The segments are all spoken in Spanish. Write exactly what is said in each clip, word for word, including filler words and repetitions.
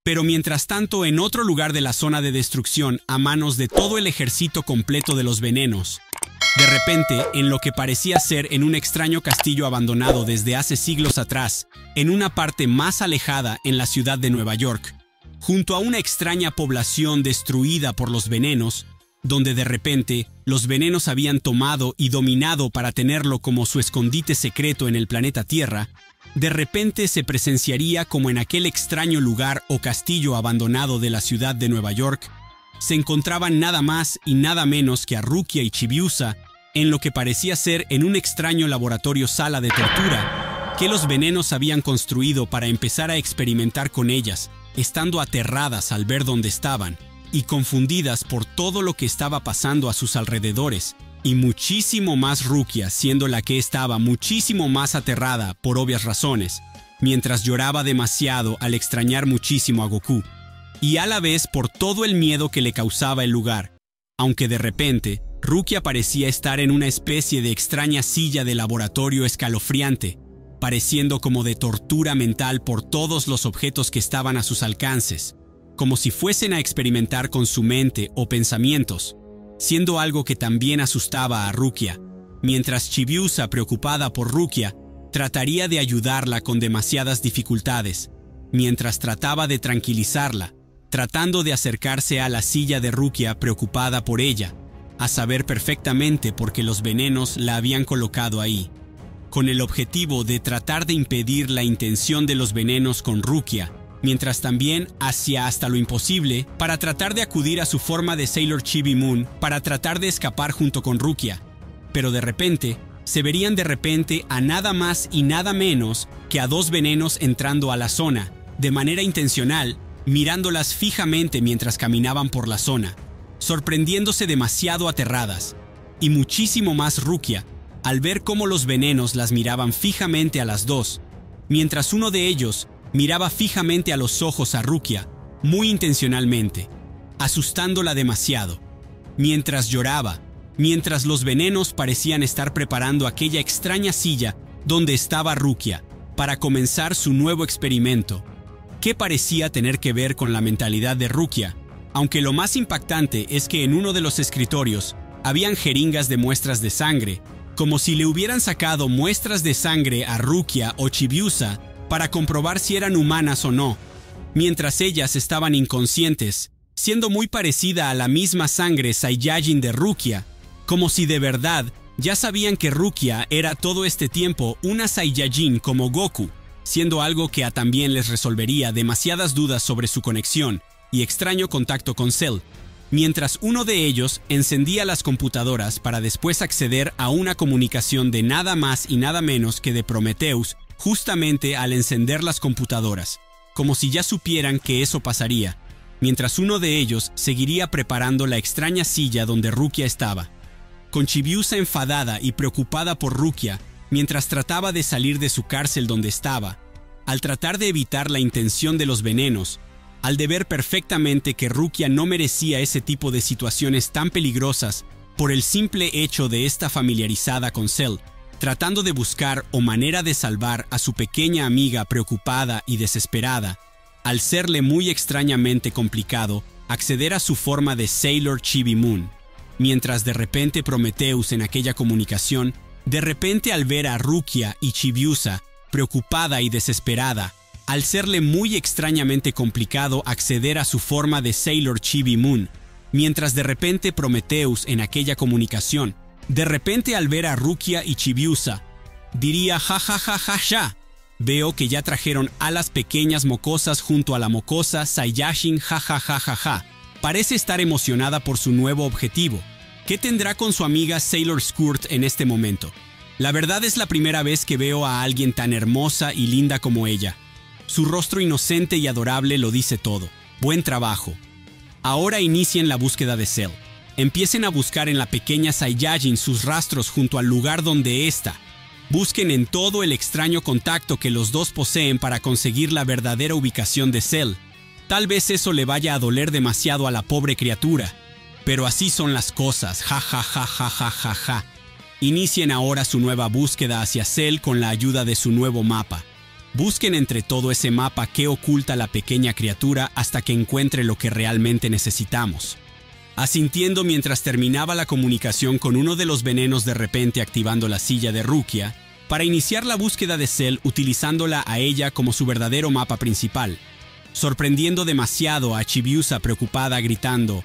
Pero mientras tanto, en otro lugar de la zona de destrucción, a manos de todo el ejército completo de los venenos, de repente, en lo que parecía ser en un extraño castillo abandonado desde hace siglos atrás, en una parte más alejada en la ciudad de Nueva York, junto a una extraña población destruida por los venenos, donde de repente los venenos habían tomado y dominado para tenerlo como su escondite secreto en el planeta Tierra, de repente se presenciaría como en aquel extraño lugar o castillo abandonado de la ciudad de Nueva York, se encontraban nada más y nada menos que a Rukia y Chibiusa en lo que parecía ser en un extraño laboratorio sala de tortura que los venenos habían construido para empezar a experimentar con ellas, estando aterradas al ver dónde estaban y confundidas por todo lo que estaba pasando a sus alrededores, y muchísimo más Rukia siendo la que estaba muchísimo más aterrada por obvias razones, mientras lloraba demasiado al extrañar muchísimo a Goku, y a la vez por todo el miedo que le causaba el lugar, aunque de repente Rukia parecía estar en una especie de extraña silla de laboratorio escalofriante, pareciendo como de tortura mental por todos los objetos que estaban a sus alcances, como si fuesen a experimentar con su mente o pensamientos, siendo algo que también asustaba a Rukia, mientras Chibiusa, preocupada por Rukia, trataría de ayudarla con demasiadas dificultades, mientras trataba de tranquilizarla, tratando de acercarse a la silla de Rukia preocupada por ella, a saber perfectamente por qué los venenos la habían colocado ahí, con el objetivo de tratar de impedir la intención de los venenos con Rukia, mientras también hacía hasta lo imposible para tratar de acudir a su forma de Sailor Chibi Moon para tratar de escapar junto con Rukia, pero de repente se verían de repente a nada más y nada menos que a dos venenos entrando a la zona, de manera intencional, mirándolas fijamente mientras caminaban por la zona, sorprendiéndose demasiado aterradas, y muchísimo más Rukia, al ver cómo los venenos las miraban fijamente a las dos, mientras uno de ellos miraba fijamente a los ojos a Rukia, muy intencionalmente, asustándola demasiado, mientras lloraba, mientras los venenos parecían estar preparando aquella extraña silla donde estaba Rukia, para comenzar su nuevo experimento, que parecía tener que ver con la mentalidad de Rukia, aunque lo más impactante es que en uno de los escritorios habían jeringas de muestras de sangre, como si le hubieran sacado muestras de sangre a Rukia o Chibiusa para comprobar si eran humanas o no, mientras ellas estaban inconscientes, siendo muy parecida a la misma sangre Saiyajin de Rukia, como si de verdad ya sabían que Rukia era todo este tiempo una Saiyajin como Goku, siendo algo que a también les resolvería demasiadas dudas sobre su conexión y extraño contacto con Cell, mientras uno de ellos encendía las computadoras para después acceder a una comunicación de nada más y nada menos que de Prometheus justamente al encender las computadoras, como si ya supieran que eso pasaría, mientras uno de ellos seguiría preparando la extraña silla donde Rukia estaba, con Chibiusa enfadada y preocupada por Rukia, mientras trataba de salir de su cárcel donde estaba, al tratar de evitar la intención de los venenos, al de ver perfectamente que Rukia no merecía ese tipo de situaciones tan peligrosas por el simple hecho de estar familiarizada con Cell, tratando de buscar o manera de salvar a su pequeña amiga preocupada y desesperada, al serle muy extrañamente complicado acceder a su forma de Sailor Chibi Moon, mientras de repente Prometheus en aquella comunicación, de repente al ver a Rukia y Chibiusa preocupada y desesperada, al serle muy extrañamente complicado acceder a su forma de Sailor Chibi Moon, mientras de repente Prometheus en aquella comunicación, de repente al ver a Rukia y Chibiusa, diría ja ja ja ja ja, veo que ya trajeron alas pequeñas mocosas junto a la mocosa Saiyajin ja ja ja ja ja, parece estar emocionada por su nuevo objetivo. ¿Qué tendrá con su amiga Sailor Squirt en este momento? La verdad es la primera vez que veo a alguien tan hermosa y linda como ella. Su rostro inocente y adorable lo dice todo. Buen trabajo. Ahora inicien la búsqueda de Cell. Empiecen a buscar en la pequeña Saiyajin sus rastros junto al lugar donde está. Busquen en todo el extraño contacto que los dos poseen para conseguir la verdadera ubicación de Cell. Tal vez eso le vaya a doler demasiado a la pobre criatura. Pero así son las cosas, ja ja ja ja ja ja ja. Inicien ahora su nueva búsqueda hacia Cell con la ayuda de su nuevo mapa. Busquen entre todo ese mapa qué oculta la pequeña criatura hasta que encuentre lo que realmente necesitamos. Asintiendo mientras terminaba la comunicación con uno de los venenos, de repente activando la silla de Rukia para iniciar la búsqueda de Cell, utilizándola a ella como su verdadero mapa principal, sorprendiendo demasiado a Chibiusa preocupada gritando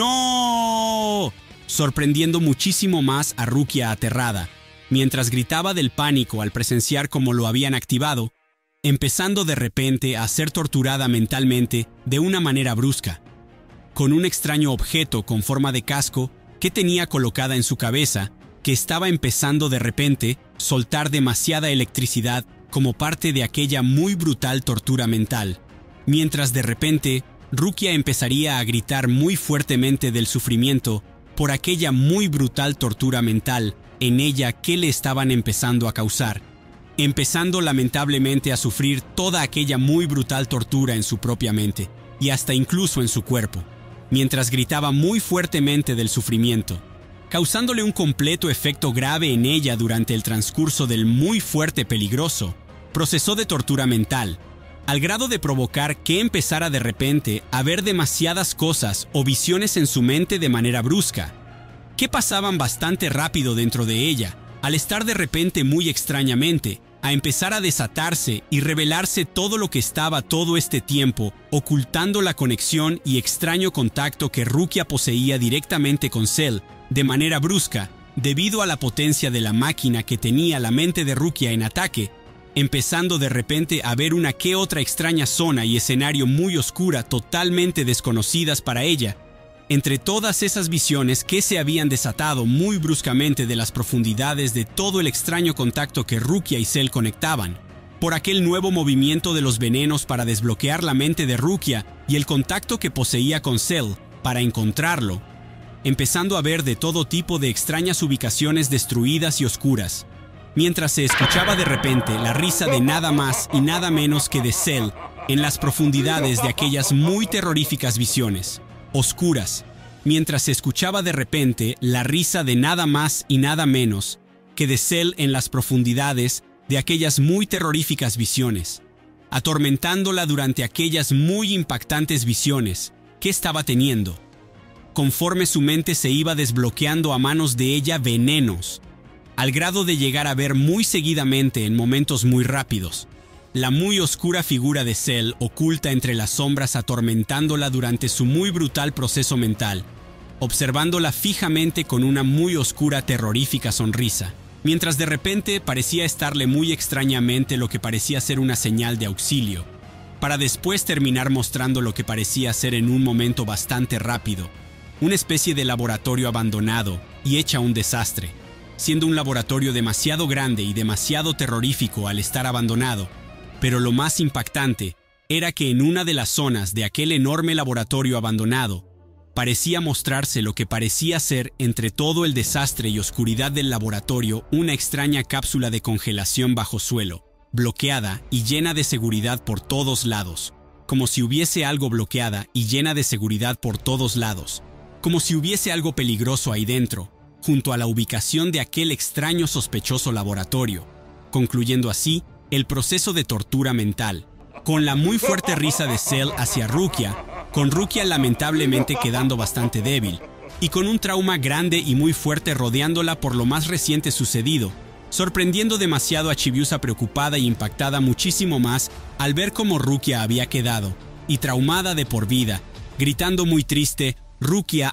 ¡No!, sorprendiendo muchísimo más a Rukia aterrada, mientras gritaba del pánico al presenciar cómo lo habían activado, empezando de repente a ser torturada mentalmente de una manera brusca, con un extraño objeto con forma de casco que tenía colocada en su cabeza, que estaba empezando de repente a soltar demasiada electricidad como parte de aquella muy brutal tortura mental, mientras de repente Rukia empezaría a gritar muy fuertemente del sufrimiento por aquella muy brutal tortura mental en ella que le estaban empezando a causar, empezando lamentablemente a sufrir toda aquella muy brutal tortura en su propia mente y hasta incluso en su cuerpo, mientras gritaba muy fuertemente del sufrimiento, causándole un completo efecto grave en ella durante el transcurso del muy fuerte peligroso proceso de tortura mental, al grado de provocar que empezara de repente a ver demasiadas cosas o visiones en su mente de manera brusca, que pasaban bastante rápido dentro de ella, al estar de repente muy extrañamente a empezar a desatarse y revelarse todo lo que estaba todo este tiempo ocultando la conexión y extraño contacto que Rukia poseía directamente con Cell de manera brusca, debido a la potencia de la máquina que tenía la mente de Rukia en ataque, empezando de repente a ver una que otra extraña zona y escenario muy oscura totalmente desconocidas para ella, entre todas esas visiones que se habían desatado muy bruscamente de las profundidades de todo el extraño contacto que Rukia y Cell conectaban, por aquel nuevo movimiento de los venenos para desbloquear la mente de Rukia y el contacto que poseía con Cell para encontrarlo, empezando a ver de todo tipo de extrañas ubicaciones destruidas y oscuras, mientras se escuchaba de repente la risa de nada más y nada menos que de Cell en las profundidades de aquellas muy terroríficas visiones oscuras, mientras se escuchaba de repente la risa de nada más y nada menos que de Cell en las profundidades de aquellas muy terroríficas visiones, atormentándola durante aquellas muy impactantes visiones que estaba teniendo, conforme su mente se iba desbloqueando a manos de ella venenos, al grado de llegar a ver muy seguidamente en momentos muy rápidos la muy oscura figura de Cell oculta entre las sombras, atormentándola durante su muy brutal proceso mental, observándola fijamente con una muy oscura terrorífica sonrisa, mientras de repente parecía estarle muy extrañamente lo que parecía ser una señal de auxilio, para después terminar mostrando lo que parecía ser en un momento bastante rápido, una especie de laboratorio abandonado y hecha un desastre, siendo un laboratorio demasiado grande y demasiado terrorífico al estar abandonado. Pero lo más impactante era que en una de las zonas de aquel enorme laboratorio abandonado parecía mostrarse lo que parecía ser, entre todo el desastre y oscuridad del laboratorio, una extraña cápsula de congelación bajo suelo, bloqueada y llena de seguridad por todos lados, como si hubiese algo bloqueada y llena de seguridad por todos lados, como si hubiese algo peligroso ahí dentro, junto a la ubicación de aquel extraño sospechoso laboratorio, concluyendo así el proceso de tortura mental, con la muy fuerte risa de Cell hacia Rukia, con Rukia lamentablemente quedando bastante débil, y con un trauma grande y muy fuerte rodeándola por lo más reciente sucedido, sorprendiendo demasiado a Chibiusa preocupada y impactada muchísimo más al ver cómo Rukia había quedado, y traumada de por vida, gritando muy triste, Rukia,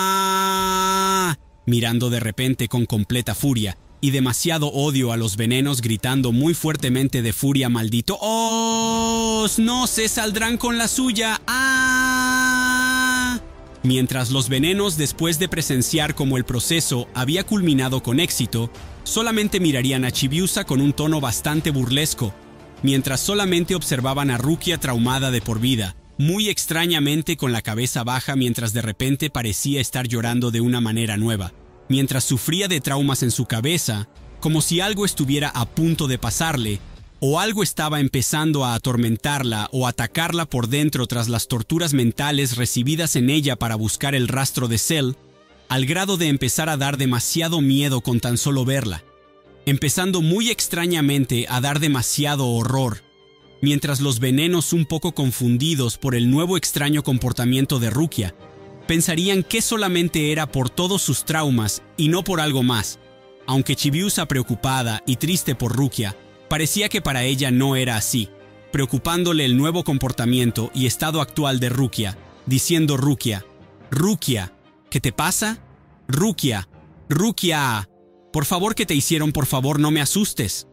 ¡ah!, mirando de repente con completa furia, y demasiado odio a los venenos, gritando muy fuertemente de furia, maldito, ¡oh! ¡No se saldrán con la suya! ¡Ah! Mientras los venenos, después de presenciar cómo el proceso había culminado con éxito, solamente mirarían a Chibiusa con un tono bastante burlesco, mientras solamente observaban a Rukia traumada de por vida, muy extrañamente con la cabeza baja, mientras de repente parecía estar llorando de una manera nueva, mientras sufría de traumas en su cabeza, como si algo estuviera a punto de pasarle, o algo estaba empezando a atormentarla o atacarla por dentro tras las torturas mentales recibidas en ella para buscar el rastro de Cell, al grado de empezar a dar demasiado miedo con tan solo verla, empezando muy extrañamente a dar demasiado horror, mientras los venenos, un poco confundidos por el nuevo extraño comportamiento de Rukia, pensarían que solamente era por todos sus traumas y no por algo más. Aunque Chibiusa, preocupada y triste por Rukia, parecía que para ella no era así, preocupándole el nuevo comportamiento y estado actual de Rukia, diciendo Rukia, «Rukia, ¿qué te pasa? Rukia, Rukia, por favor, ¿qué te hicieron? Por favor, no me asustes.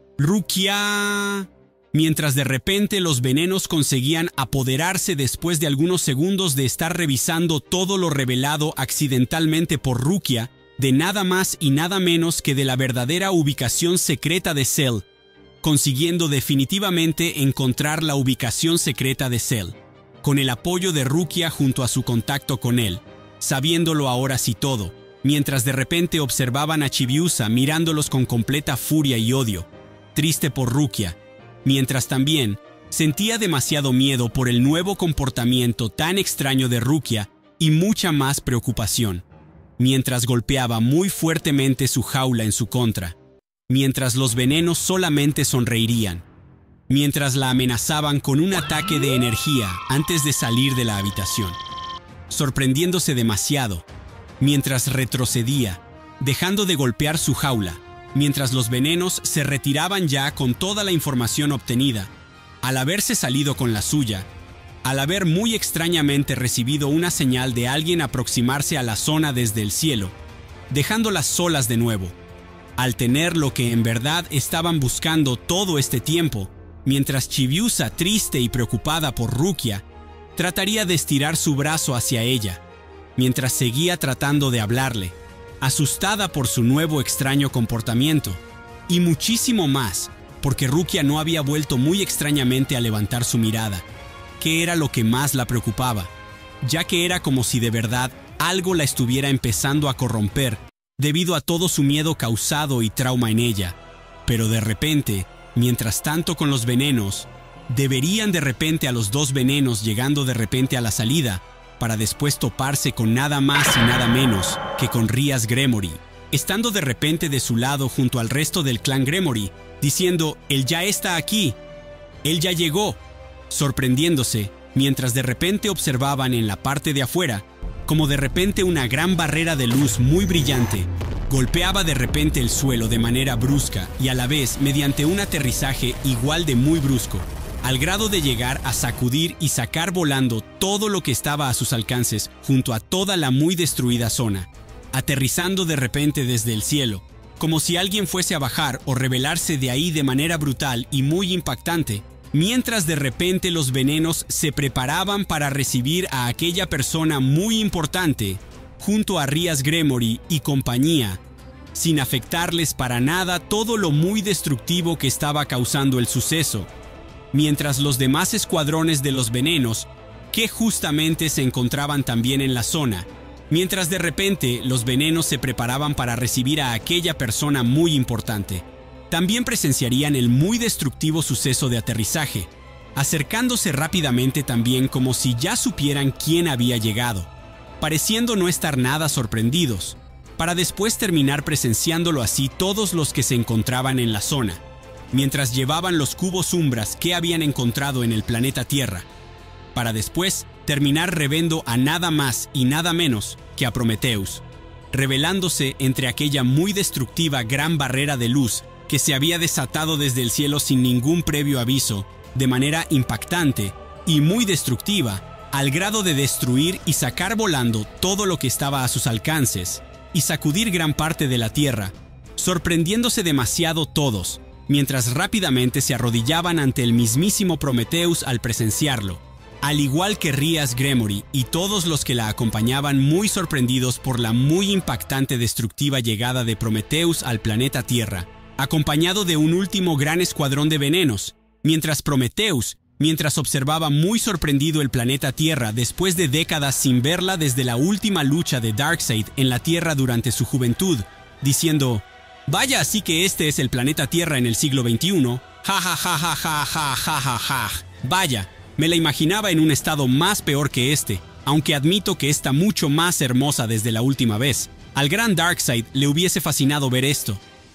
Rukia». Mientras de repente los venenos conseguían apoderarse después de algunos segundos de estar revisando todo lo revelado accidentalmente por Rukia, de nada más y nada menos que de la verdadera ubicación secreta de Cell, consiguiendo definitivamente encontrar la ubicación secreta de Cell, con el apoyo de Rukia junto a su contacto con él, sabiéndolo ahora sí todo, mientras de repente observaban a Chibiusa mirándolos con completa furia y odio, triste por Rukia, mientras también sentía demasiado miedo por el nuevo comportamiento tan extraño de Rukia y mucha más preocupación, mientras golpeaba muy fuertemente su jaula en su contra, mientras los venenos solamente sonreirían, mientras la amenazaban con un ataque de energía antes de salir de la habitación, sorprendiéndose demasiado, mientras retrocedía, dejando de golpear su jaula, mientras los venenos se retiraban ya con toda la información obtenida, al haberse salido con la suya, al haber muy extrañamente recibido una señal de alguien aproximarse a la zona desde el cielo, dejándolas solas de nuevo, al tener lo que en verdad estaban buscando todo este tiempo, mientras Chibiusa, triste y preocupada por Rukia, trataría de estirar su brazo hacia ella, mientras seguía tratando de hablarle, asustada por su nuevo extraño comportamiento, y muchísimo más, porque Rukia no había vuelto muy extrañamente a levantar su mirada, que era lo que más la preocupaba, ya que era como si de verdad algo la estuviera empezando a corromper debido a todo su miedo causado y trauma en ella. Pero de repente, mientras tanto con los venenos, deberían de repente a los dos venenos llegando de repente a la salida, para después toparse con nada más y nada menos que con Rias Gremory, estando de repente de su lado junto al resto del clan Gremory, diciendo, «Él ya está aquí, él ya llegó», sorprendiéndose, mientras de repente observaban en la parte de afuera, como de repente una gran barrera de luz muy brillante, golpeaba de repente el suelo de manera brusca y a la vez mediante un aterrizaje igual de muy brusco, al grado de llegar a sacudir y sacar volando todo lo que estaba a sus alcances junto a toda la muy destruida zona, aterrizando de repente desde el cielo, como si alguien fuese a bajar o revelarse de ahí de manera brutal y muy impactante, mientras de repente los venenos se preparaban para recibir a aquella persona muy importante junto a Rias Gremory y compañía, sin afectarles para nada todo lo muy destructivo que estaba causando el suceso, mientras los demás escuadrones de los venenos, que justamente se encontraban también en la zona, mientras de repente los venenos se preparaban para recibir a aquella persona muy importante, también presenciarían el muy destructivo suceso de aterrizaje, acercándose rápidamente también como si ya supieran quién había llegado, pareciendo no estar nada sorprendidos, para después terminar presenciándolo así todos los que se encontraban en la zona, mientras llevaban los cubos umbras que habían encontrado en el planeta Tierra, para después terminar revendo a nada más y nada menos que a Prometheus, revelándose entre aquella muy destructiva gran barrera de luz que se había desatado desde el cielo sin ningún previo aviso, de manera impactante y muy destructiva, al grado de destruir y sacar volando todo lo que estaba a sus alcances, y sacudir gran parte de la Tierra, sorprendiéndose demasiado todos, mientras rápidamente se arrodillaban ante el mismísimo Prometheus al presenciarlo, al igual que Rias Gremory y todos los que la acompañaban muy sorprendidos por la muy impactante destructiva llegada de Prometheus al planeta Tierra, acompañado de un último gran escuadrón de venenos, mientras Prometheus, mientras observaba muy sorprendido el planeta Tierra después de décadas sin verla desde la última lucha de Darkseid en la Tierra durante su juventud, diciendo, «Vaya, así que este es el planeta Tierra en el siglo veintiuno, ja ja ja ja ja ja ja ja ja, vaya, me la imaginaba en un estado más peor que este, aunque admito que está mucho más hermosa desde la última vez. Al gran Darkseid le hubiese fascinado ver esto,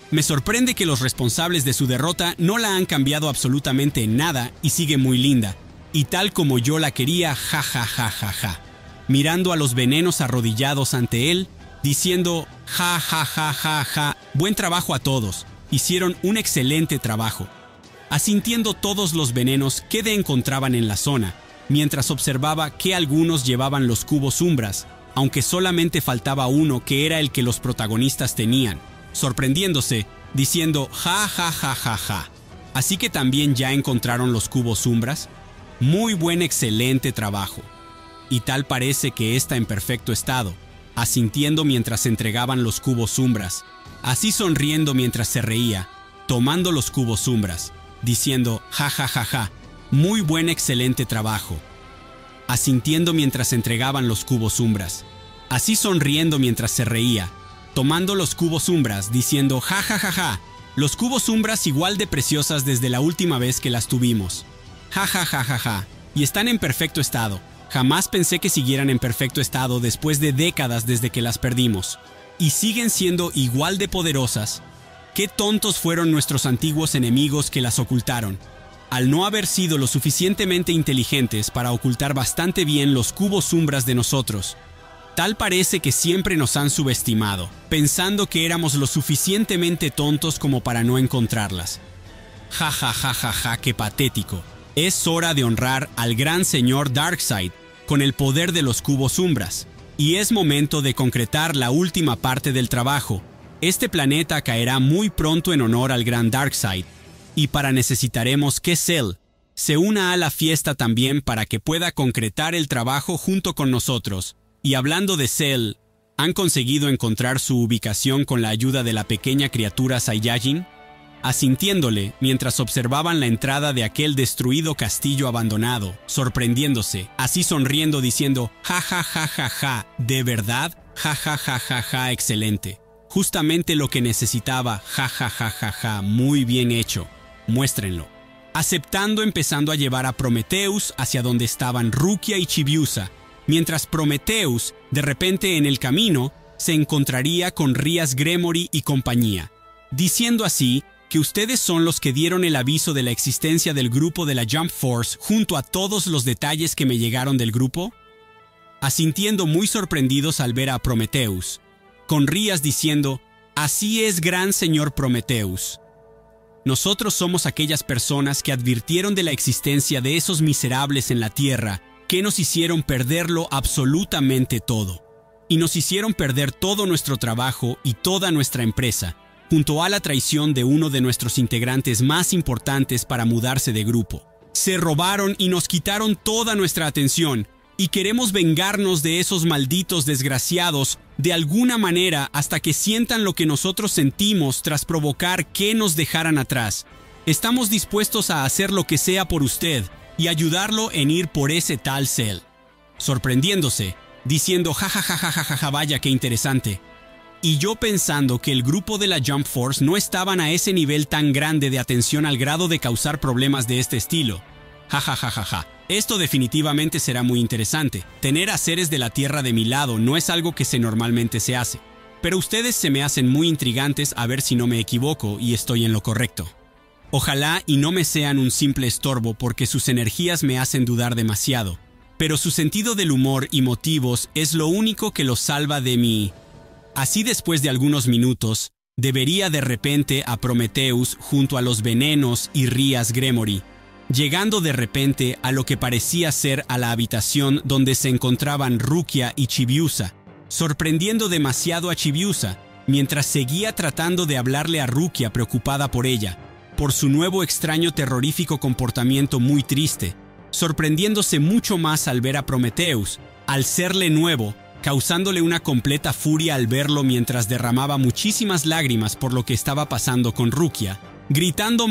Me sorprende que los responsables de su derrota no la han cambiado absolutamente en nada y sigue muy linda. Y tal como yo la quería, ja ja ja ja ja. Mirando a los venenos arrodillados ante él, diciendo ja ja ja ja ja. Buen trabajo a todos. Hicieron un excelente trabajo. Asintiendo todos los venenos que de encontraban en la zona, mientras observaba que algunos llevaban los cubos umbras, aunque solamente faltaba uno que era el que los protagonistas tenían, sorprendiéndose, diciendo ja ja ja ja ja. ¿Así que también ya encontraron los cubos umbras? Muy buen excelente trabajo. Y tal parece que está en perfecto estado, asintiendo mientras entregaban los cubos umbras, así sonriendo mientras se reía, tomando los cubos umbras, diciendo ja ja ja ja. Muy buen excelente trabajo. Asintiendo mientras entregaban los cubos umbras, así sonriendo mientras se reía, tomando los cubos umbras, diciendo ja ja ja ja. Los cubos umbras igual de preciosas desde la última vez que las tuvimos. Ja ja ja ja ja. Y están en perfecto estado. Jamás pensé que siguieran en perfecto estado después de décadas desde que las perdimos. Y siguen siendo igual de poderosas. Qué tontos fueron nuestros antiguos enemigos que las ocultaron, al no haber sido lo suficientemente inteligentes para ocultar bastante bien los cubos umbras de nosotros. Tal parece que siempre nos han subestimado, pensando que éramos lo suficientemente tontos como para no encontrarlas. Ja ja ja ja ja, qué patético. Es hora de honrar al gran señor Darkseid con el poder de los cubos umbras. Y es momento de concretar la última parte del trabajo. Este planeta caerá muy pronto en honor al gran Darkseid. Y para necesitaremos que Cell se una a la fiesta también para que pueda concretar el trabajo junto con nosotros. Y hablando de Cell, ¿han conseguido encontrar su ubicación con la ayuda de la pequeña criatura Saiyajin? Asintiéndole mientras observaban la entrada de aquel destruido castillo abandonado, sorprendiéndose, así sonriendo diciendo ja ja ja ja ja, ¿de verdad? Ja ja ja ja ja, excelente. Justamente lo que necesitaba, ja ja ja ja ja, muy bien hecho. Muéstrenlo. Aceptando, empezando a llevar a Prometheus hacia donde estaban Rukia y Chibiusa, mientras Prometheus, de repente en el camino, se encontraría con Rias Gremory y compañía, diciendo así que ustedes son los que dieron el aviso de la existencia del grupo de la Jump Force junto a todos los detalles que me llegaron del grupo. Asintiendo muy sorprendidos al ver a Prometheus, con Rias diciendo, así es, gran señor Prometheus. Nosotros somos aquellas personas que advirtieron de la existencia de esos miserables en la Tierra que nos hicieron perderlo absolutamente todo. Y nos hicieron perder todo nuestro trabajo y toda nuestra empresa, junto a la traición de uno de nuestros integrantes más importantes para mudarse de grupo. Se robaron y nos quitaron toda nuestra atención, y queremos vengarnos de esos malditos desgraciados de alguna manera hasta que sientan lo que nosotros sentimos tras provocar que nos dejaran atrás. Estamos dispuestos a hacer lo que sea por usted y ayudarlo en ir por ese tal Cell. Sorprendiéndose, diciendo ja ja ja ja ja ja, ja vaya qué interesante. Y yo pensando que el grupo de la Jump Force no estaban a ese nivel tan grande de atención al grado de causar problemas de este estilo. Ja ja ja ja ja. Esto definitivamente será muy interesante. Tener a seres de la Tierra de mi lado no es algo que se normalmente se hace. Pero ustedes se me hacen muy intrigantes, a ver si no me equivoco y estoy en lo correcto. Ojalá y no me sean un simple estorbo porque sus energías me hacen dudar demasiado. Pero su sentido del humor y motivos es lo único que los salva de mí. Así después de algunos minutos, debería de repente a Prometheus junto a los venenos y Rias Gremory, llegando de repente a lo que parecía ser a la habitación donde se encontraban Rukia y Chibiusa, sorprendiendo demasiado a Chibiusa, mientras seguía tratando de hablarle a Rukia preocupada por ella, por su nuevo extraño terrorífico comportamiento muy triste, sorprendiéndose mucho más al ver a Prometheus, al serle nuevo, causándole una completa furia al verlo mientras derramaba muchísimas lágrimas por lo que estaba pasando con Rukia, gritando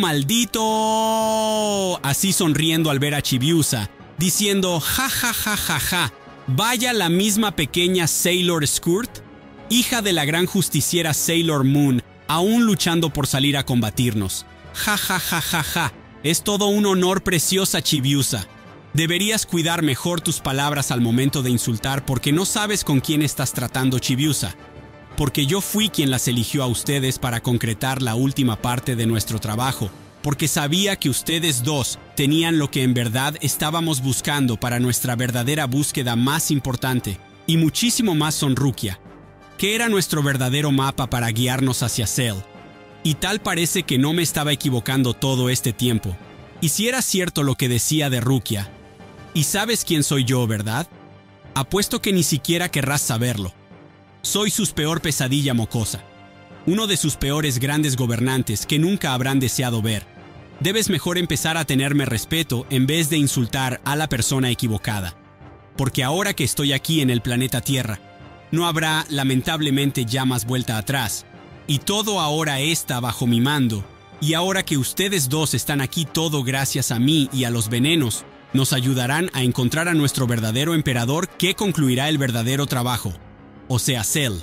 ¡maldito! Así sonriendo al ver a Chibiusa, diciendo ja ja ja ja ja, vaya la misma pequeña Sailor Skurt, hija de la gran justiciera Sailor Moon, aún luchando por salir a combatirnos. Ja ja ja ja ja, es todo un honor, preciosa Chibiusa. Deberías cuidar mejor tus palabras al momento de insultar porque no sabes con quién estás tratando, Chibiusa. porque yo fui quien las eligió a ustedes para concretar la última parte de nuestro trabajo, porque sabía que ustedes dos tenían lo que en verdad estábamos buscando para nuestra verdadera búsqueda más importante y muchísimo más son Rukia, que era nuestro verdadero mapa para guiarnos hacia Cell. Y tal parece que no me estaba equivocando todo este tiempo. Y si era cierto lo que decía de Rukia, y sabes quién soy yo, ¿verdad? Apuesto que ni siquiera querrás saberlo. Soy su peor pesadilla mocosa, uno de sus peores grandes gobernantes que nunca habrán deseado ver. Debes mejor empezar a tenerme respeto en vez de insultar a la persona equivocada. Porque ahora que estoy aquí en el planeta Tierra, no habrá, lamentablemente, ya más vuelta atrás. Y todo ahora está bajo mi mando. Y ahora que ustedes dos están aquí, todo gracias a mí y a los venenos, nos ayudarán a encontrar a nuestro verdadero emperador que concluirá el verdadero trabajo, o sea, Cell.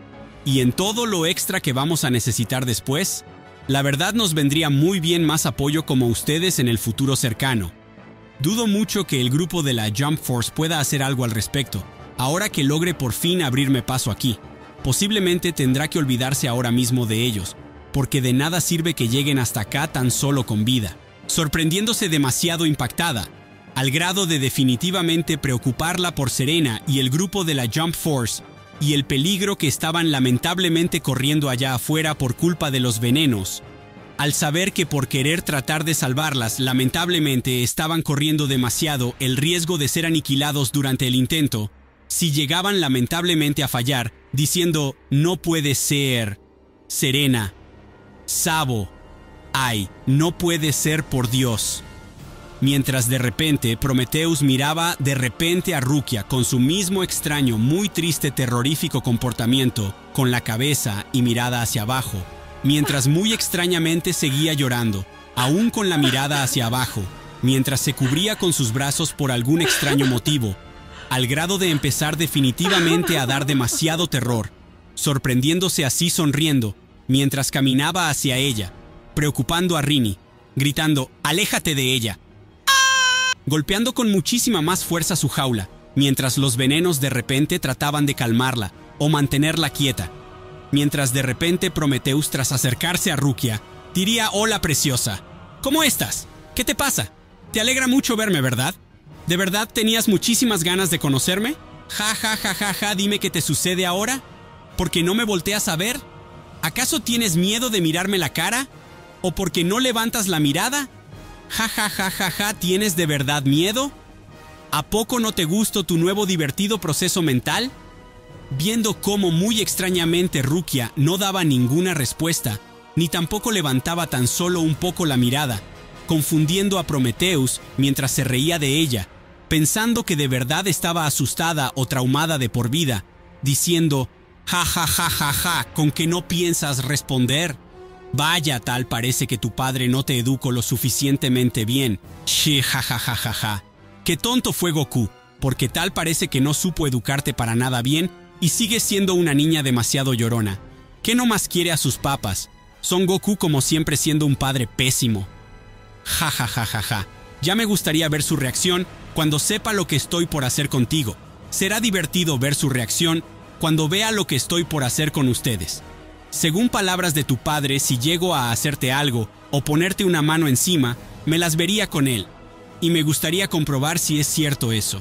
Y en todo lo extra que vamos a necesitar después, la verdad nos vendría muy bien más apoyo como ustedes en el futuro cercano. Dudo mucho que el grupo de la Jump Force pueda hacer algo al respecto, ahora que logre por fin abrirme paso aquí. Posiblemente tendrá que olvidarse ahora mismo de ellos, porque de nada sirve que lleguen hasta acá tan solo con vida, sorprendiéndose demasiado impactada, al grado de definitivamente preocuparla por Serena y el grupo de la Jump Force, y el peligro que estaban lamentablemente corriendo allá afuera por culpa de los venenos, al saber que por querer tratar de salvarlas, lamentablemente estaban corriendo demasiado el riesgo de ser aniquilados durante el intento, si llegaban lamentablemente a fallar, diciendo, no puede ser, Serena, Sabo, ay, no puede ser por Dios. Mientras de repente Prometheus miraba de repente a Rukia con su mismo extraño, muy triste, terrorífico comportamiento, con la cabeza y mirada hacia abajo, mientras muy extrañamente seguía llorando, aún con la mirada hacia abajo, mientras se cubría con sus brazos por algún extraño motivo, al grado de empezar definitivamente a dar demasiado terror, sorprendiéndose así sonriendo, mientras caminaba hacia ella, preocupando a Rini, gritando, «¡Aléjate de ella!», golpeando con muchísima más fuerza su jaula, mientras los venenos de repente trataban de calmarla o mantenerla quieta. Mientras de repente Prometheus, tras acercarse a Rukia, diría, «Hola, preciosa. ¿Cómo estás? ¿Qué te pasa? Te alegra mucho verme, ¿verdad? ¿De verdad tenías muchísimas ganas de conocerme? Ja, ja, ja, ja, ja, dime qué te sucede ahora. ¿Por qué no me volteas a ver? ¿Acaso tienes miedo de mirarme la cara? ¿O porque no levantas la mirada? Ja, ja, ja, ja, ja, ¿tienes de verdad miedo? ¿A poco no te gustó tu nuevo divertido proceso mental?» Viendo cómo muy extrañamente Rukia no daba ninguna respuesta, ni tampoco levantaba tan solo un poco la mirada, confundiendo a Prometheus mientras se reía de ella, pensando que de verdad estaba asustada o traumada de por vida, diciendo, «Ja, ja, ja, ja, ja, ¿con qué no piensas responder? Vaya, tal parece que tu padre no te educó lo suficientemente bien. Shi, ja, ja, ja, ja, ja. Qué tonto fue Goku, porque tal parece que no supo educarte para nada bien y sigue siendo una niña demasiado llorona. ¿Qué no más quiere a sus papas? Son Goku como siempre siendo un padre pésimo. Ja, ja, ja, ja, ja. Ya me gustaría ver su reacción cuando sepa lo que estoy por hacer contigo. Será divertido ver su reacción cuando vea lo que estoy por hacer con ustedes. Según palabras de tu padre, si llego a hacerte algo o ponerte una mano encima, me las vería con él. Y me gustaría comprobar si es cierto eso.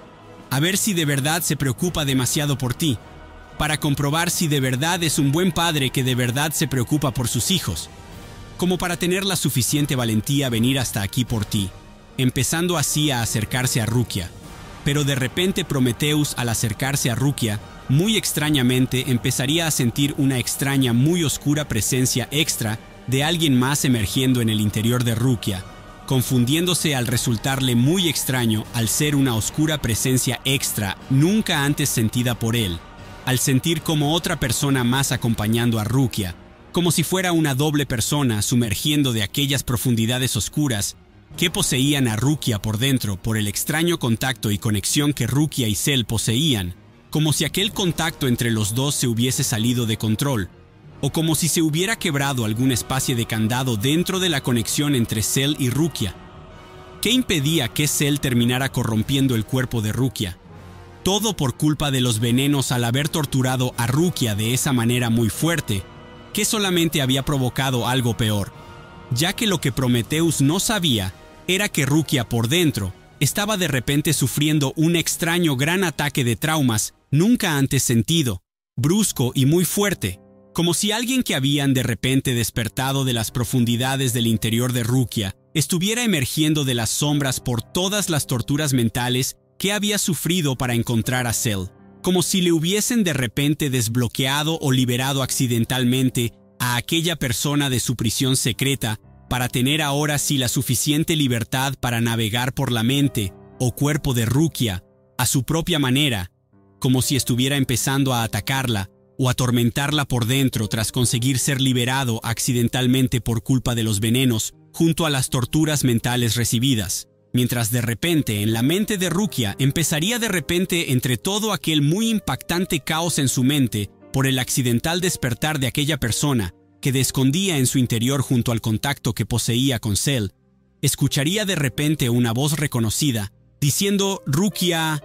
A ver si de verdad se preocupa demasiado por ti. Para comprobar si de verdad es un buen padre que de verdad se preocupa por sus hijos. Como para tener la suficiente valentía a venir hasta aquí por ti. Empezando así a acercarse a Rukia. Pero de repente Prometheus, al acercarse a Rukia, muy extrañamente empezaría a sentir una extraña, muy oscura presencia extra de alguien más emergiendo en el interior de Rukia, confundiéndose al resultarle muy extraño al ser una oscura presencia extra nunca antes sentida por él, al sentir como otra persona más acompañando a Rukia, como si fuera una doble persona sumergiendo de aquellas profundidades oscuras que poseían a Rukia por dentro por el extraño contacto y conexión que Rukia y Cell poseían, como si aquel contacto entre los dos se hubiese salido de control, o como si se hubiera quebrado alguna especie de candado dentro de la conexión entre Cell y Rukia. ¿Qué impedía que Cell terminara corrompiendo el cuerpo de Rukia? Todo por culpa de los venenos al haber torturado a Rukia de esa manera muy fuerte, que solamente había provocado algo peor, ya que lo que Prometheus no sabía era que Rukia por dentro estaba de repente sufriendo un extraño gran ataque de traumas nunca antes sentido, brusco y muy fuerte, como si alguien que habían de repente despertado de las profundidades del interior de Rukia estuviera emergiendo de las sombras por todas las torturas mentales que había sufrido para encontrar a Cell, como si le hubiesen de repente desbloqueado o liberado accidentalmente a aquella persona de su prisión secreta para tener ahora sí la suficiente libertad para navegar por la mente o cuerpo de Rukia a su propia manera, como si estuviera empezando a atacarla o atormentarla por dentro tras conseguir ser liberado accidentalmente por culpa de los venenos junto a las torturas mentales recibidas. Mientras de repente en la mente de Rukia empezaría de repente entre todo aquel muy impactante caos en su mente por el accidental despertar de aquella persona que escondía en su interior junto al contacto que poseía con Cell, escucharía de repente una voz reconocida diciendo Rukia,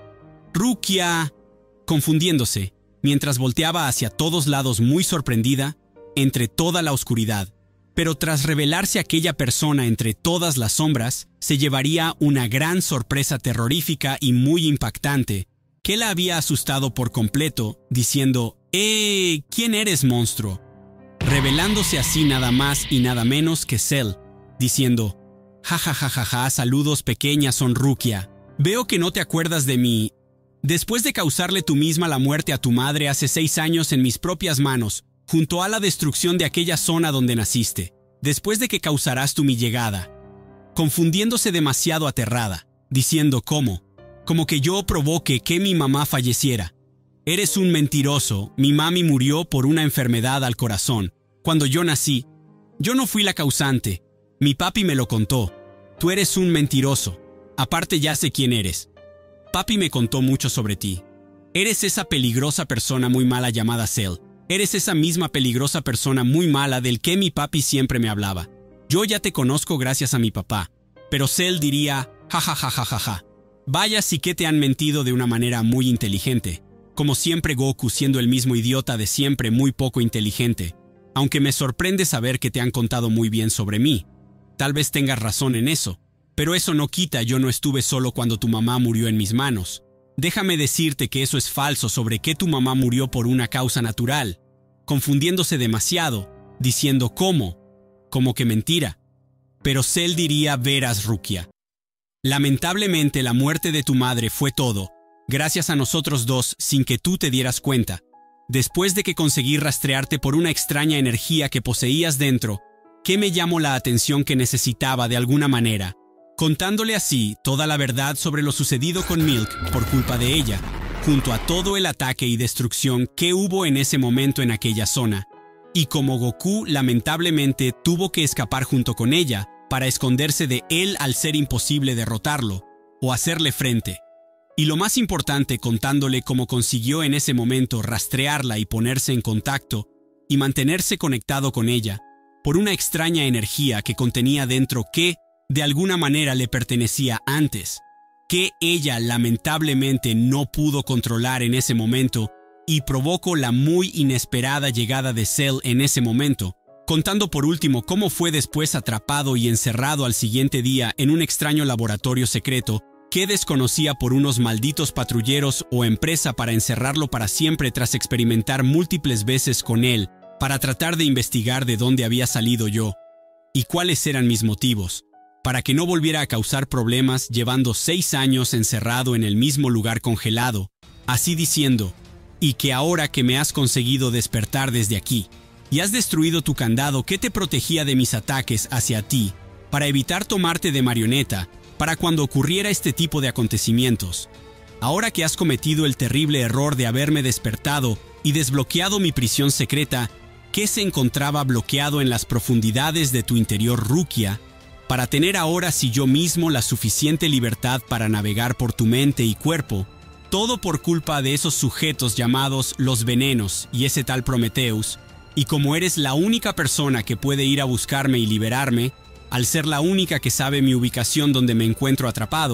Rukia, confundiéndose, mientras volteaba hacia todos lados muy sorprendida entre toda la oscuridad. Pero tras revelarse aquella persona entre todas las sombras, se llevaría una gran sorpresa terrorífica y muy impactante, que la había asustado por completo, diciendo, ¡Eh! ¿Quién eres, monstruo? Revelándose así nada más y nada menos que Cell, diciendo, ¡Ja, ja, ja, ja, ja! Saludos, pequeña Son Rukia. Veo que no te acuerdas de mí. Después de causarle tú misma la muerte a tu madre hace seis años en mis propias manos, junto a la destrucción de aquella zona donde naciste, después de que causarás tú mi llegada, confundiéndose demasiado aterrada, diciendo cómo, como que yo provoque que mi mamá falleciera. Eres un mentiroso, mi mami murió por una enfermedad al corazón. Cuando yo nací, yo no fui la causante, mi papi me lo contó. Tú eres un mentiroso, aparte ya sé quién eres. Papi me contó mucho sobre ti. Eres esa peligrosa persona muy mala llamada Cell. Eres esa misma peligrosa persona muy mala del que mi papi siempre me hablaba. Yo ya te conozco gracias a mi papá. Pero Cell diría, ja ja ja ja ja ja. Vaya sí que te han mentido de una manera muy inteligente. Como siempre Goku siendo el mismo idiota de siempre muy poco inteligente. Aunque me sorprende saber que te han contado muy bien sobre mí. Tal vez tengas razón en eso. Pero eso no quita yo no estuve solo cuando tu mamá murió en mis manos. Déjame decirte que eso es falso sobre que tu mamá murió por una causa natural, confundiéndose demasiado, diciendo cómo, como que mentira. Pero Cell diría veras Rukia. Lamentablemente la muerte de tu madre fue todo, gracias a nosotros dos sin que tú te dieras cuenta. Después de que conseguí rastrearte por una extraña energía que poseías dentro, que me llamó la atención que necesitaba de alguna manera, contándole así toda la verdad sobre lo sucedido con Milk por culpa de ella, junto a todo el ataque y destrucción que hubo en ese momento en aquella zona, y como Goku lamentablemente tuvo que escapar junto con ella para esconderse de él al ser imposible derrotarlo o hacerle frente. Y lo más importante contándole cómo consiguió en ese momento rastrearla y ponerse en contacto y mantenerse conectado con ella por una extraña energía que contenía dentro que, de alguna manera le pertenecía antes, que ella lamentablemente no pudo controlar en ese momento y provocó la muy inesperada llegada de Cell en ese momento, contando por último cómo fue después atrapado y encerrado al siguiente día en un extraño laboratorio secreto que desconocía por unos malditos patrulleros o empresa para encerrarlo para siempre tras experimentar múltiples veces con él para tratar de investigar de dónde había salido yo y cuáles eran mis motivos, para que no volviera a causar problemas llevando seis años encerrado en el mismo lugar congelado, así diciendo, y que ahora que me has conseguido despertar desde aquí, y has destruido tu candado que te protegía de mis ataques hacia ti, para evitar tomarte de marioneta, para cuando ocurriera este tipo de acontecimientos. Ahora que has cometido el terrible error de haberme despertado y desbloqueado mi prisión secreta, que se encontraba bloqueado en las profundidades de tu interior Rukia, para tener ahora sí yo mismo la suficiente libertad para navegar por tu mente y cuerpo, todo por culpa de esos sujetos llamados los venenos y ese tal Prometheus, y como eres la única persona que puede ir a buscarme y liberarme, al ser la única que sabe mi ubicación donde me encuentro atrapado,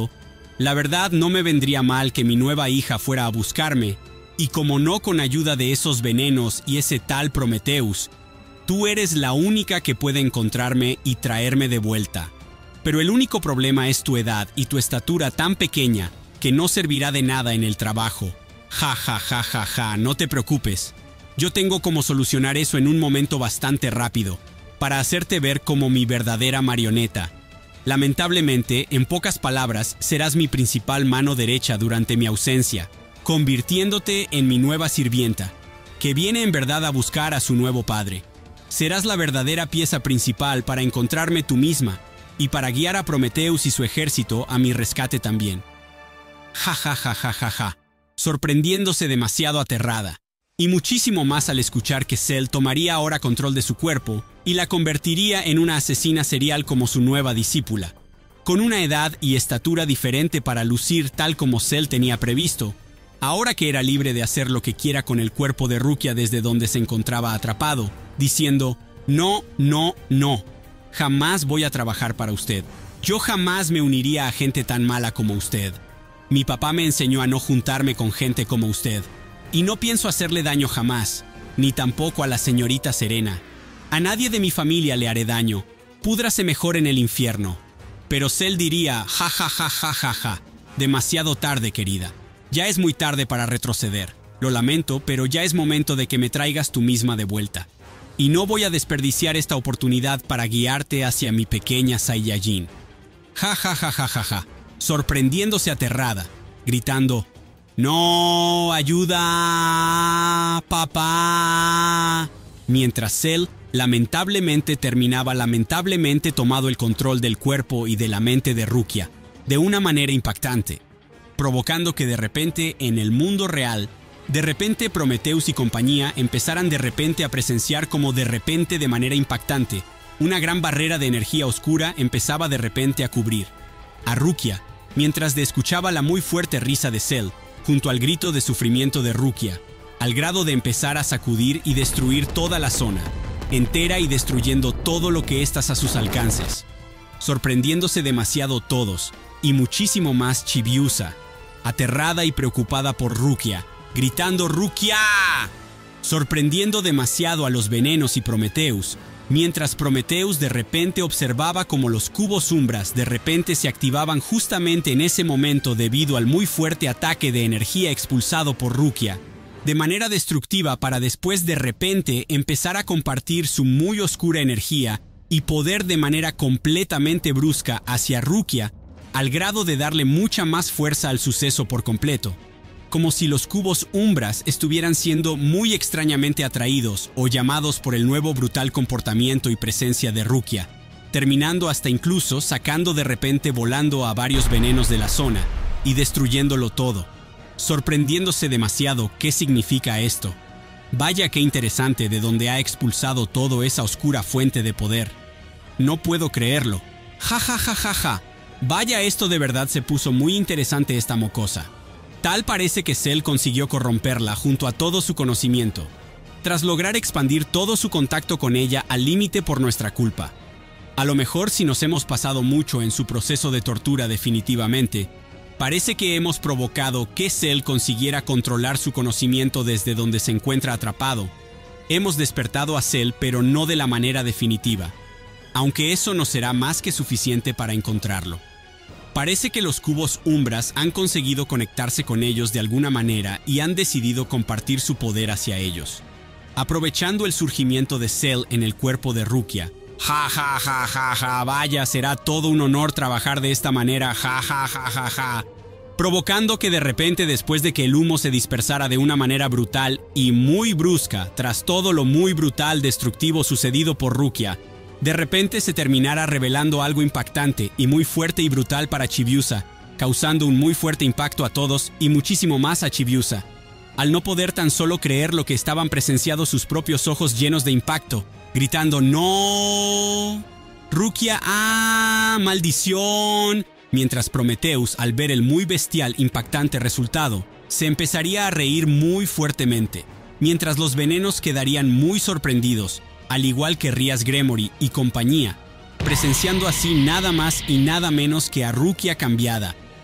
La verdad no me vendría mal que mi nueva hija fuera a buscarme, y como no con ayuda de esos venenos y ese tal Prometheus, tú eres la única que puede encontrarme y traerme de vuelta. Pero el único problema es tu edad y tu estatura tan pequeña que no servirá de nada en el trabajo. Ja, ja, ja, ja, ja, no te preocupes. Yo tengo cómo solucionar eso en un momento bastante rápido, para hacerte ver como mi verdadera marioneta. Lamentablemente, en pocas palabras, serás mi principal mano derecha durante mi ausencia, convirtiéndote en mi nueva sirvienta, que viene en verdad a buscar a su nuevo padre. Serás la verdadera pieza principal para encontrarme tú misma y para guiar a Prometheus y su ejército a mi rescate también. Ja, ja, ja, ja, ja, ja, sorprendiéndose demasiado aterrada, y muchísimo más al escuchar que Cell tomaría ahora control de su cuerpo y la convertiría en una asesina serial como su nueva discípula. Con una edad y estatura diferente para lucir tal como Cell tenía previsto, ahora que era libre de hacer lo que quiera con el cuerpo de Rukia desde donde se encontraba atrapado, diciendo, no, no, no, jamás voy a trabajar para usted. Yo jamás me uniría a gente tan mala como usted. Mi papá me enseñó a no juntarme con gente como usted. Y no pienso hacerle daño jamás, ni tampoco a la señorita Serena. A nadie de mi familia le haré daño. Púdrase mejor en el infierno. Pero Cell diría, ja, ja, ja, ja, ja, ja. Demasiado tarde, querida. Ya es muy tarde para retroceder. Lo lamento, pero ya es momento de que me traigas tú misma de vuelta. Y no voy a desperdiciar esta oportunidad para guiarte hacia mi pequeña Saiyajin. Ja, ja, ja, ja, ja, ja. Sorprendiéndose aterrada, gritando, ¡no! ¡Ayuda! ¡Papá! Mientras Cell, lamentablemente, terminaba lamentablemente tomado el control del cuerpo y de la mente de Rukia, de una manera impactante, provocando que de repente, en el mundo real, de repente Prometheus y compañía empezaran de repente a presenciar como de repente de manera impactante, una gran barrera de energía oscura empezaba de repente a cubrir a Rukia, mientras de escuchaba la muy fuerte risa de Cell, junto al grito de sufrimiento de Rukia, al grado de empezar a sacudir y destruir toda la zona, entera y destruyendo todo lo que estás a sus alcances, sorprendiéndose demasiado todos, y muchísimo más Chibiusa, aterrada y preocupada por Rukia, gritando ¡Rukia!, sorprendiendo demasiado a los venenos y Prometheus, mientras Prometheus de repente observaba como los cubos umbras de repente se activaban justamente en ese momento debido al muy fuerte ataque de energía expulsado por Rukia, de manera destructiva para después de repente empezar a compartir su muy oscura energía y poder de manera completamente brusca hacia Rukia, al grado de darle mucha más fuerza al suceso por completo. Como si los cubos umbras estuvieran siendo muy extrañamente atraídos o llamados por el nuevo brutal comportamiento y presencia de Rukia, terminando hasta incluso sacando de repente volando a varios venenos de la zona y destruyéndolo todo, sorprendiéndose demasiado qué significa esto. Vaya qué interesante de dónde ha expulsado toda esa oscura fuente de poder. No puedo creerlo. Ja, ja, ja, ja, ja. Vaya, esto de verdad se puso muy interesante esta mocosa. Tal parece que Cell consiguió corromperla junto a todo su conocimiento, tras lograr expandir todo su contacto con ella al límite por nuestra culpa. A lo mejor si nos hemos pasado mucho en su proceso de tortura definitivamente, parece que hemos provocado que Cell consiguiera controlar su conocimiento desde donde se encuentra atrapado. Hemos despertado a Cell, pero no de la manera definitiva, aunque eso no será más que suficiente para encontrarlo. Parece que los cubos umbras han conseguido conectarse con ellos de alguna manera y han decidido compartir su poder hacia ellos. Aprovechando el surgimiento de Cell en el cuerpo de Rukia. Ja, ja, ja, ja, ja, vaya, será todo un honor trabajar de esta manera, ja, ja, ja, ja, ja. Provocando que de repente, después de que el humo se dispersara de una manera brutal y muy brusca, tras todo lo muy brutal destructivo sucedido por Rukia, de repente se terminara revelando algo impactante y muy fuerte y brutal para Chibiusa, causando un muy fuerte impacto a todos y muchísimo más a Chibiusa, al no poder tan solo creer lo que estaban presenciando sus propios ojos llenos de impacto, gritando ¡no! ¡Rukia! ¡Ah! ¡Maldición! Mientras Prometheus, al ver el muy bestial impactante resultado, se empezaría a reír muy fuertemente, mientras los venenos quedarían muy sorprendidos, al igual que Rias Gremory y compañía, presenciando así nada más y nada menos que a Rukia cambiada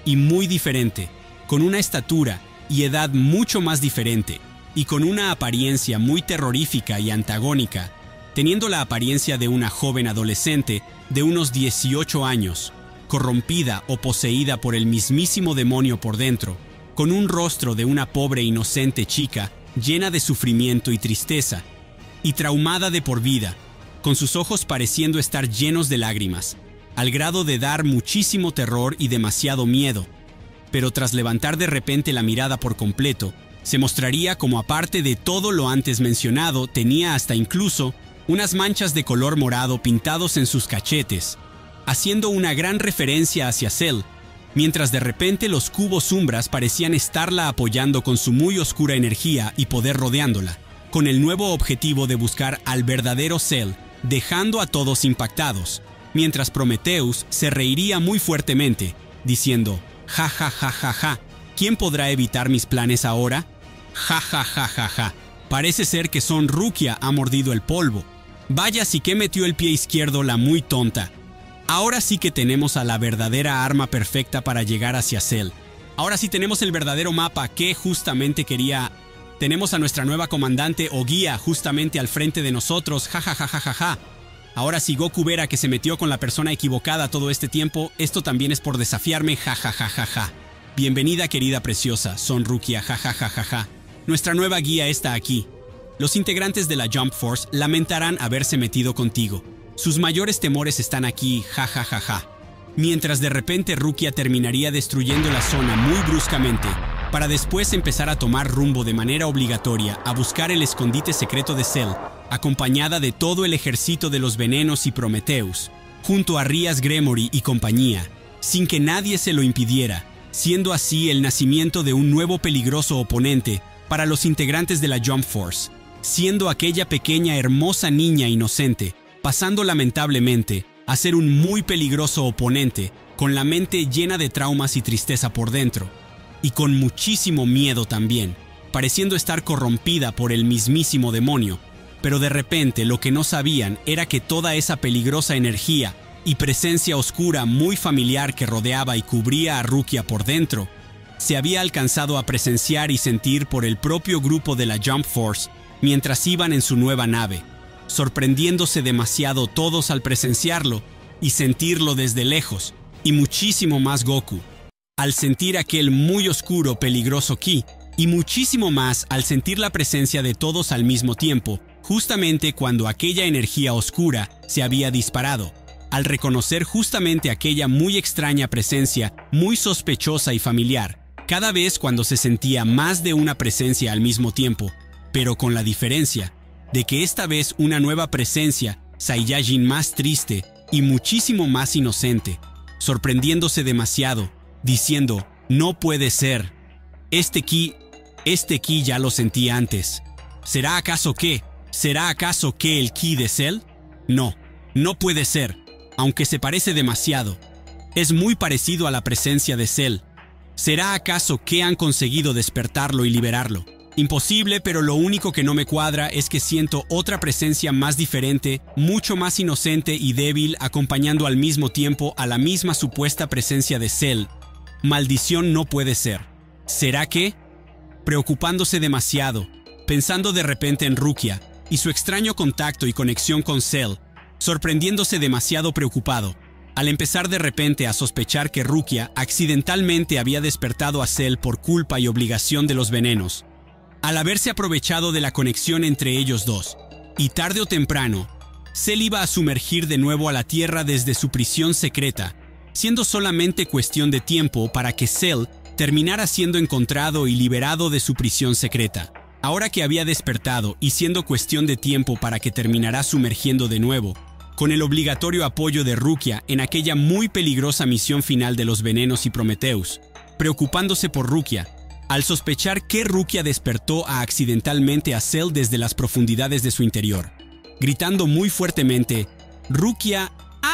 y muy diferente, con una estatura y edad mucho más diferente, y con una apariencia muy terrorífica y antagónica, teniendo la apariencia de una joven adolescente de unos dieciocho años, corrompida o poseída por el mismísimo demonio por dentro, con un rostro de una pobre inocente chica llena de sufrimiento y tristeza, y traumada de por vida, con sus ojos pareciendo estar llenos de lágrimas, al grado de dar muchísimo terror y demasiado miedo. Pero tras levantar de repente la mirada por completo, se mostraría como, aparte de todo lo antes mencionado, tenía hasta incluso unas manchas de color morado pintados en sus cachetes, haciendo una gran referencia hacia Cell, mientras de repente los cubos umbras parecían estarla apoyando con su muy oscura energía y poder rodeándola, con el nuevo objetivo de buscar al verdadero Cell, dejando a todos impactados, mientras Prometheus se reiría muy fuertemente, diciendo: ja ja ja ja ja, ¿quién podrá evitar mis planes ahora? Ja ja ja ja ja, parece ser que Son Rukia ha mordido el polvo. Vaya, sí que metió el pie izquierdo la muy tonta. Ahora sí que tenemos a la verdadera arma perfecta para llegar hacia Cell. Ahora sí tenemos el verdadero mapa que justamente quería. Tenemos a nuestra nueva comandante o guía justamente al frente de nosotros. Ja ja ja ja ja ja. Ahora sí, Goku verá que se metió con la persona equivocada todo este tiempo. Esto también es por desafiarme. Ja ja ja ja ja. Bienvenida, querida preciosa Son Rukia. Ja ja ja ja ja. Nuestra nueva guía está aquí. Los integrantes de la Jump Force lamentarán haberse metido contigo. Sus mayores temores están aquí, ja ja ja ja. Mientras de repente Rukia terminaría destruyendo la zona muy bruscamente, para después empezar a tomar rumbo de manera obligatoria a buscar el escondite secreto de Cell, acompañada de todo el ejército de los Venenos y Prometheus, junto a Rias Gremory y compañía, sin que nadie se lo impidiera, siendo así el nacimiento de un nuevo peligroso oponente para los integrantes de la Jump Force, siendo aquella pequeña hermosa niña inocente, pasando lamentablemente a ser un muy peligroso oponente, con la mente llena de traumas y tristeza por dentro, y con muchísimo miedo también, pareciendo estar corrompida por el mismísimo demonio. Pero de repente lo que no sabían era que toda esa peligrosa energía y presencia oscura muy familiar que rodeaba y cubría a Rukia por dentro, se había alcanzado a presenciar y sentir por el propio grupo de la Jump Force mientras iban en su nueva nave, sorprendiéndose demasiado todos al presenciarlo y sentirlo desde lejos, y muchísimo más Goku, al sentir aquel muy oscuro, peligroso ki, y muchísimo más al sentir la presencia de todos al mismo tiempo, justamente cuando aquella energía oscura se había disparado, al reconocer justamente aquella muy extraña presencia, muy sospechosa y familiar, cada vez cuando se sentía más de una presencia al mismo tiempo, pero con la diferencia de que esta vez una nueva presencia, Saiyajin más triste y muchísimo más inocente, sorprendiéndose demasiado, diciendo: no puede ser. Este ki, este ki ya lo sentí antes. ¿Será acaso qué? ¿Será acaso que el ki de Cell? No, no puede ser, aunque se parece demasiado. Es muy parecido a la presencia de Cell. ¿Será acaso que han conseguido despertarlo y liberarlo? Imposible, pero lo único que no me cuadra es que siento otra presencia más diferente, mucho más inocente y débil, acompañando al mismo tiempo a la misma supuesta presencia de Cell. Maldición, no puede ser. ¿Será que? Preocupándose demasiado, pensando de repente en Rukia y su extraño contacto y conexión con Cell, sorprendiéndose demasiado preocupado, al empezar de repente a sospechar que Rukia accidentalmente había despertado a Cell por culpa y obligación de los Venenos, al haberse aprovechado de la conexión entre ellos dos, y tarde o temprano, Cell iba a sumergir de nuevo a la Tierra desde su prisión secreta, siendo solamente cuestión de tiempo para que Cell terminara siendo encontrado y liberado de su prisión secreta. Ahora que había despertado y siendo cuestión de tiempo para que terminará sumergiendo de nuevo, con el obligatorio apoyo de Rukia en aquella muy peligrosa misión final de los Venenos y Prometheus, preocupándose por Rukia, al sospechar que Rukia despertó a accidentalmente a Cell desde las profundidades de su interior, gritando muy fuertemente: ¡Rukia!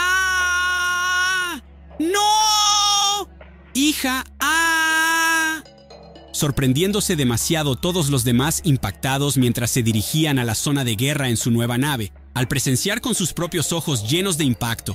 ¡Ah! ¡No! ¡Hija! ¡Ah! Sorprendiéndose demasiado todos los demás impactados mientras se dirigían a la zona de guerra en su nueva nave, al presenciar con sus propios ojos llenos de impacto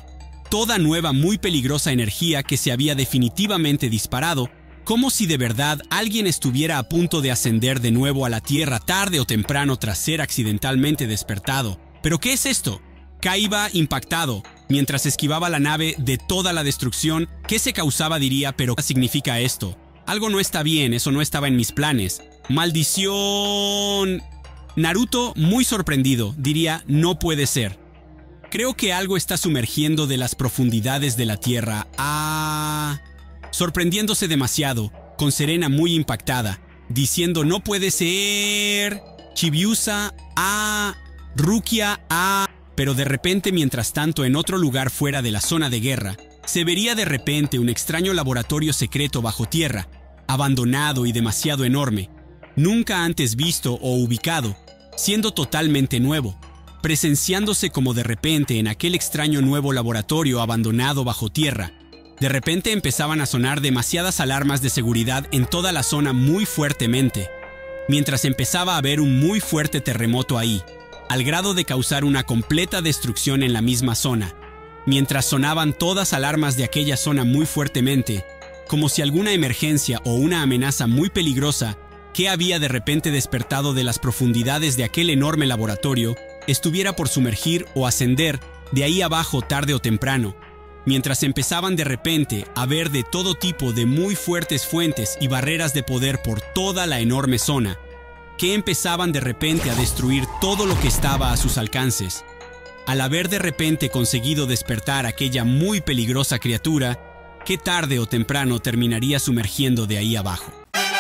toda nueva muy peligrosa energía que se había definitivamente disparado, como si de verdad alguien estuviera a punto de ascender de nuevo a la Tierra tarde o temprano tras ser accidentalmente despertado. ¿Pero qué es esto? Kai iba impactado, mientras esquivaba la nave de toda la destrucción que se causaba, diría, pero ¿qué significa esto? Algo no está bien, eso no estaba en mis planes. ¡Maldición! Naruto, muy sorprendido, diría, no puede ser. Creo que algo está sumergiendo de las profundidades de la Tierra. ¡Ah! Sorprendiéndose demasiado, con Serena muy impactada, diciendo no puede ser. Chibiusa, ¡ah! Rukia, ¡ah! Pero de repente, mientras tanto, en otro lugar fuera de la zona de guerra, se vería de repente un extraño laboratorio secreto bajo tierra, abandonado y demasiado enorme, nunca antes visto o ubicado, siendo totalmente nuevo, presenciándose como de repente en aquel extraño nuevo laboratorio abandonado bajo tierra. De repente empezaban a sonar demasiadas alarmas de seguridad en toda la zona muy fuertemente, mientras empezaba a haber un muy fuerte terremoto ahí, al grado de causar una completa destrucción en la misma zona, mientras sonaban todas alarmas de aquella zona muy fuertemente, como si alguna emergencia o una amenaza muy peligrosa que había de repente despertado de las profundidades de aquel enorme laboratorio estuviera por sumergir o ascender de ahí abajo tarde o temprano, mientras empezaban de repente a ver de todo tipo de muy fuertes fuentes y barreras de poder por toda la enorme zona, que empezaban de repente a destruir todo lo que estaba a sus alcances. Al haber de repente conseguido despertar a aquella muy peligrosa criatura, que tarde o temprano terminaría sumergiendo de ahí abajo.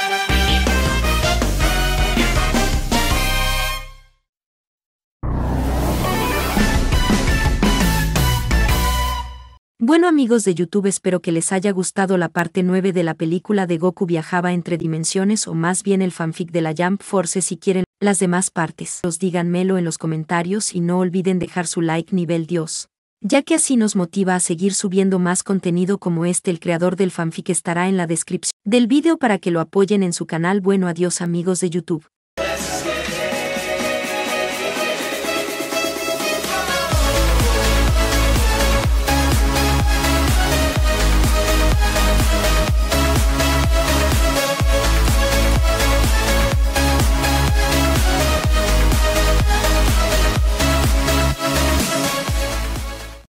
Bueno amigos de YouTube, espero que les haya gustado la parte nueve de la película de Goku viajaba entre dimensiones, o más bien el fanfic de la Jump Force. Si quieren las demás partes, os díganmelo en los comentarios y no olviden dejar su like nivel Dios, ya que así nos motiva a seguir subiendo más contenido como este. El creador del fanfic estará en la descripción del vídeo para que lo apoyen en su canal. Bueno, adiós amigos de YouTube.